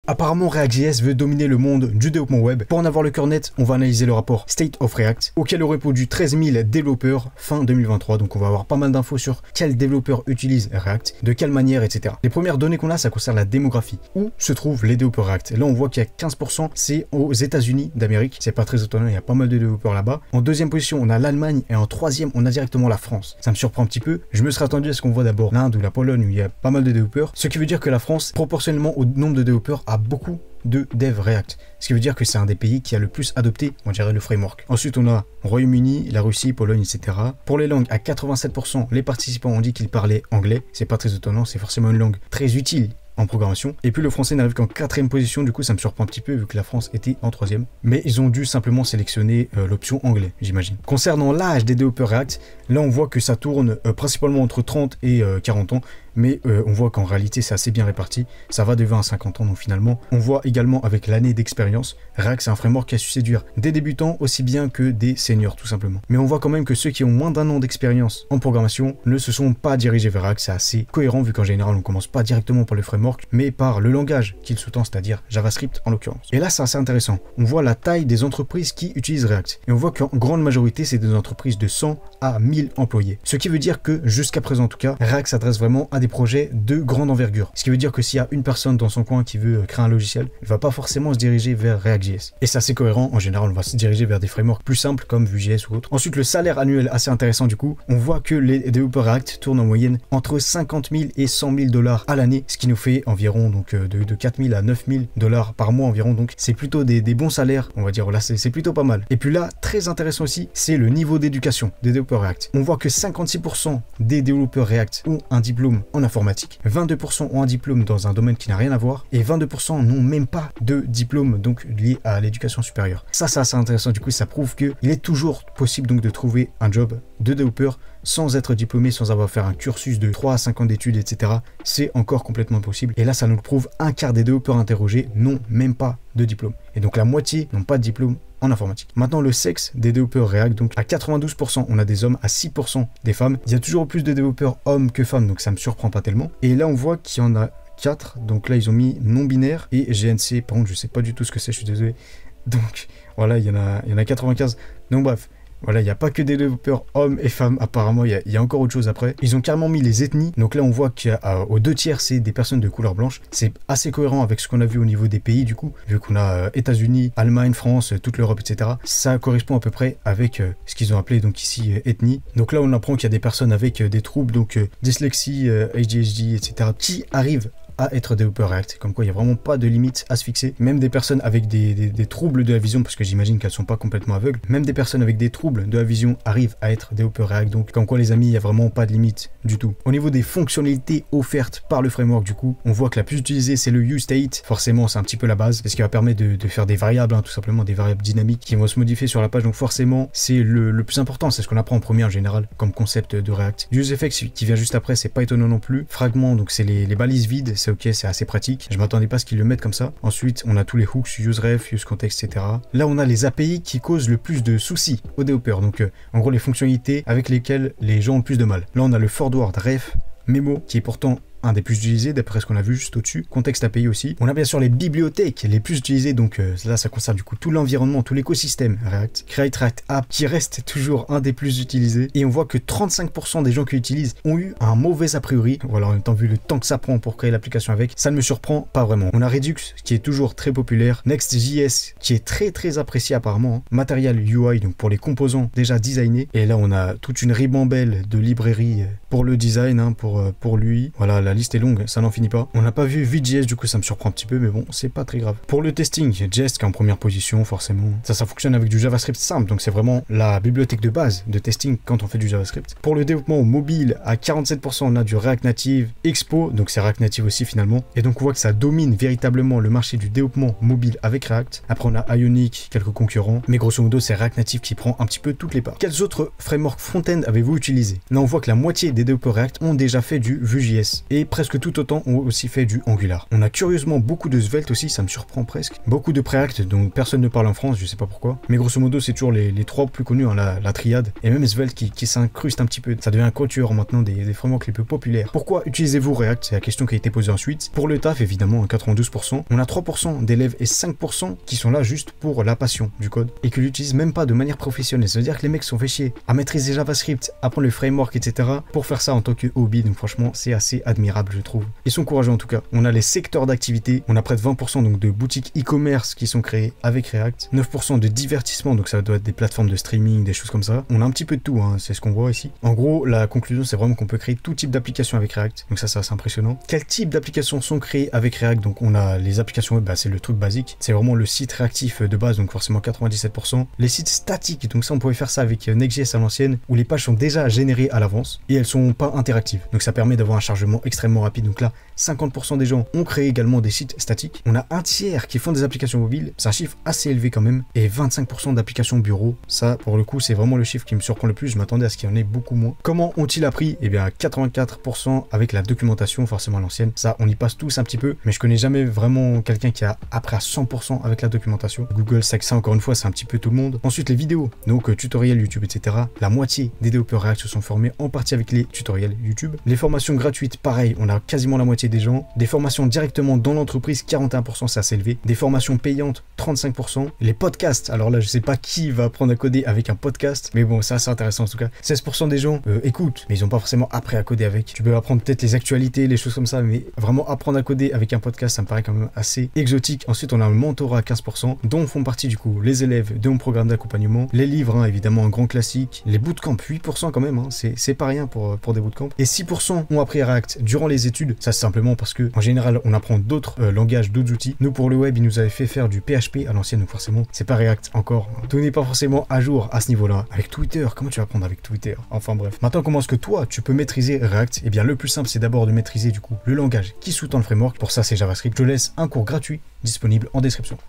Apparemment, React.js veut dominer le monde du développement web. Pour en avoir le cœur net, on va analyser le rapport State of React, auquel aurait répondu 13 000 développeurs fin 2023. Donc on va avoir pas mal d'infos sur quels développeurs utilisent React, de quelle manière, etc. Les premières données qu'on a, ça concerne la démographie. Où se trouvent les développeurs React? Et là, on voit qu'il y a 15%, c'est aux États-Unis d'Amérique. C'est pas très étonnant, il y a pas mal de développeurs là-bas. En deuxième position, on a l'Allemagne et en troisième, on a directement la France. Ça me surprend un petit peu. Je me serais attendu à ce qu'on voit d'abord l'Inde ou la Pologne où il y a pas mal de développeurs. Ce qui veut dire que la France, proportionnellement au nombre de développeurs, a beaucoup de dev React. Ce qui veut dire que c'est un des pays qui a le plus adopté, on dirait, le framework. Ensuite, on a Royaume-Uni, la Russie, Pologne, etc. Pour les langues, à 87%, les participants ont dit qu'ils parlaient anglais. C'est pas très étonnant, c'est forcément une langue très utile en programmation. Et puis le français n'arrive qu'en 4e position, du coup ça me surprend un petit peu vu que la France était en 3e. Mais ils ont dû simplement sélectionner l'option anglais, j'imagine. Concernant l'âge des développeurs React, là on voit que ça tourne principalement entre 30 et 40 ans. Mais on voit qu'en réalité c'est assez bien réparti, ça va de 20 à 50 ans, donc finalement on voit également avec l'année d'expérience, React c'est un framework qui a su séduire des débutants aussi bien que des seniors tout simplement. Mais on voit quand même que ceux qui ont moins d'un an d'expérience en programmation ne se sont pas dirigés vers React, c'est assez cohérent vu qu'en général on commence pas directement par le framework, mais par le langage qu'il sous-tend, c'est-à-dire JavaScript en l'occurrence. Et là c'est assez intéressant, on voit la taille des entreprises qui utilisent React, et on voit qu'en grande majorité c'est des entreprises de 100 à 1000 employés. Ce qui veut dire que jusqu'à présent en tout cas, React s'adresse vraiment à des projets de grande envergure. Ce qui veut dire que s'il y a une personne dans son coin qui veut créer un logiciel, il va pas forcément se diriger vers React.js. Et c'est assez cohérent, en général on va se diriger vers des frameworks plus simples comme Vue.js ou autre. Ensuite le salaire annuel assez intéressant du coup, on voit que les développeurs React tournent en moyenne entre 50 000 et 100 000 $ à l'année, ce qui nous fait environ donc de 4 000 à 9 000 $ par mois environ, donc c'est plutôt des bons salaires, on va dire, là c'est plutôt pas mal. Et puis là, très intéressant aussi, c'est le niveau d'éducation des développeurs React. On voit que 56% des développeurs React ont un diplôme en informatique, 22% ont un diplôme dans un domaine qui n'a rien à voir, et 22% n'ont même pas de diplôme donc lié à l'éducation supérieure. Ça c'est assez intéressant, du coup ça prouve qu'il est toujours possible donc de trouver un job de développeur sans être diplômé, sans avoir fait un cursus de 3 à 5 ans d'études, etc. C'est encore complètement possible. Et là, ça nous le prouve, un quart des développeurs interrogés n'ont même pas de diplôme. Et donc la moitié n'ont pas de diplôme en informatique. Maintenant, le sexe des développeurs React, donc à 92%, on a des hommes, à 6% des femmes. Il y a toujours plus de développeurs hommes que femmes, donc ça me surprend pas tellement. Et là, on voit qu'il y en a 4. Donc là, ils ont mis non-binaire et GNC. Par contre, je sais pas du tout ce que c'est, je suis désolé. Donc voilà, il y en a 95. Donc bref. Voilà, il n'y a pas que des développeurs hommes et femmes, apparemment, il y a encore autre chose après. Ils ont carrément mis les ethnies, donc là on voit qu'aux 2 tiers c'est des personnes de couleur blanche. C'est assez cohérent avec ce qu'on a vu au niveau des pays du coup, vu qu'on a États-Unis, Allemagne, France, toute l'Europe, etc. Ça correspond à peu près avec ce qu'ils ont appelé donc ici ethnie. Donc là on apprend qu'il y a des personnes avec des troubles, donc dyslexie, ADHD, etc. qui arrivent à être développeur React, comme quoi il n'y a vraiment pas de limite à se fixer. Même des personnes avec des troubles de la vision, parce que j'imagine qu'elles sont pas complètement aveugles, même des personnes avec des troubles de la vision arrivent à être développeurs React, donc comme quoi les amis, il n'y a vraiment pas de limite du tout. Au niveau des fonctionnalités offertes par le framework du coup, on voit que la plus utilisée c'est le useState, forcément c'est un petit peu la base, parce qu'il va permettre de faire des variables, tout simplement des variables dynamiques qui vont se modifier sur la page, donc forcément c'est le plus important, c'est ce qu'on apprend en premier en général comme concept de React. UseEffects qui vient juste après, c'est pas étonnant non plus. Fragments, donc c'est les balises vides, c'est ok, c'est assez pratique. Je m'attendais pas à ce qu'ils le mettent comme ça. Ensuite, on a tous les hooks, useRef, useContext, etc. Là, on a les API qui causent le plus de soucis aux développeurs. Donc, en gros, les fonctionnalités avec lesquelles les gens ont le plus de mal. Là, on a le forward ref, Memo, qui est pourtant un des plus utilisés d'après ce qu'on a vu juste au-dessus. Contexte API aussi. On a bien sûr les bibliothèques les plus utilisées, donc là ça concerne du coup tout l'environnement, tout l'écosystème React. Create React App qui reste toujours un des plus utilisés. Et on voit que 35% des gens qui l'utilisent ont eu un mauvais a priori. Voilà, en même temps vu le temps que ça prend pour créer l'application avec, ça ne me surprend pas vraiment. On a Redux qui est toujours très populaire. Next.js qui est très apprécié apparemment. Material UI, donc pour les composants déjà designés. Et là on a toute une ribambelle de librairies pour le design, pour l'UI. Voilà, la liste est longue, ça n'en finit pas. On n'a pas vu Vue.js, du coup ça me surprend un petit peu, mais bon, c'est pas très grave. Pour le testing, Jest qui est en première position, forcément. Ça fonctionne avec du JavaScript simple, donc c'est vraiment la bibliothèque de base de testing quand on fait du JavaScript. Pour le développement mobile, à 47%, on a du React Native Expo, donc c'est React Native aussi finalement. Et donc on voit que ça domine véritablement le marché du développement mobile avec React. Après on a Ionic, quelques concurrents, mais grosso modo c'est React Native qui prend un petit peu toutes les parts. Quels autres frameworks front-end avez-vous utilisé? Là on voit que la moitié des développeurs React ont déjà fait du Vue.js et presque tout autant ont aussi fait du Angular. On a curieusement beaucoup de Svelte aussi, ça me surprend presque. Beaucoup de Preact dont personne ne parle en France, je sais pas pourquoi. Mais grosso modo, c'est toujours les trois plus connus, hein, la triade. Et même Svelte qui s'incruste un petit peu. Ça devient un quatuor maintenant des frameworks les plus populaires. Pourquoi utilisez-vous React? C'est la question qui a été posée ensuite. Pour le taf, évidemment, 92%. On a 3% d'élèves et 5% qui sont là juste pour la passion du code et qui l'utilisent même pas de manière professionnelle. Ça veut dire que les mecs sont fait chier à maîtriser JavaScript, apprendre le framework, etc. pour faire ça en tant que hobby. Donc franchement, c'est assez admirable, je trouve. Ils sont courageux en tout cas. On a les secteurs d'activité. On a près de 20% donc de boutiques e-commerce qui sont créées avec React. 9% de divertissement, donc ça doit être des plateformes de streaming, des choses comme ça. On a un petit peu de tout, hein, c'est ce qu'on voit ici. En gros, la conclusion, c'est vraiment qu'on peut créer tout type d'application avec React. Donc ça c'est assez impressionnant. Quel type d'applications sont créées avec React? Donc on a les applications web, c'est le truc basique. C'est vraiment le site réactif de base, donc forcément 97%. Les sites statiques, donc ça on pouvait faire ça avec Next.js à l'ancienne, où les pages sont déjà générées à l'avance et elles sont pas interactives. Donc ça permet d'avoir un chargement extrêmement rapide. Donc là, 50% des gens ont créé également des sites statiques. On a un tiers qui font des applications mobiles, c'est un chiffre assez élevé quand même, et 25% d'applications bureau. Ça, pour le coup, c'est vraiment le chiffre qui me surprend le plus. Je m'attendais à ce qu'il y en ait beaucoup moins. Comment ont-ils appris? Eh bien, 84% avec la documentation, forcément à l'ancienne. Ça, on y passe tous un petit peu, mais je connais jamais vraiment quelqu'un qui a appris à 100% avec la documentation. Google, c'est que ça, encore une fois, c'est un petit peu tout le monde. Ensuite, les vidéos, donc tutoriels YouTube, etc. La moitié des développeurs React se sont formés en partie avec les tutoriels YouTube. Les formations gratuites, pareil, on a quasiment la moitié des gens. Des formations directement dans l'entreprise, 41%, c'est assez élevé. Des formations payantes, 35%. Les podcasts, alors là, je sais pas qui va apprendre à coder avec un podcast, mais bon, ça, c'est intéressant en tout cas. 16% des gens écoutent, mais ils n'ont pas forcément appris à coder avec. Tu peux apprendre peut-être les actualités, les choses comme ça, mais vraiment apprendre à coder avec un podcast, ça me paraît quand même assez exotique. Ensuite, on a un mentorat à 15%, dont font partie du coup les élèves de mon programme d'accompagnement, les livres, hein, évidemment, un grand classique, les bootcamps, 8% quand même, hein, c'est pas rien pour des bootcamps. Et 6% ont appris à React durant les études, ça c'est simplement parce que en général, on apprend d'autres langages, d'autres outils. Nous, pour le web, ils nous avaient fait faire du PHP à l'ancienne, donc forcément, c'est pas React encore. Tout n'est pas forcément à jour à ce niveau-là. Avec Twitter, comment tu vas apprendre avec Twitter? Enfin bref. Maintenant, comment est-ce que toi, tu peux maîtriser React? Eh bien, le plus simple, c'est d'abord de maîtriser du coup le langage qui sous-tend le framework. Pour ça, c'est JavaScript. Je te laisse un cours gratuit disponible en description.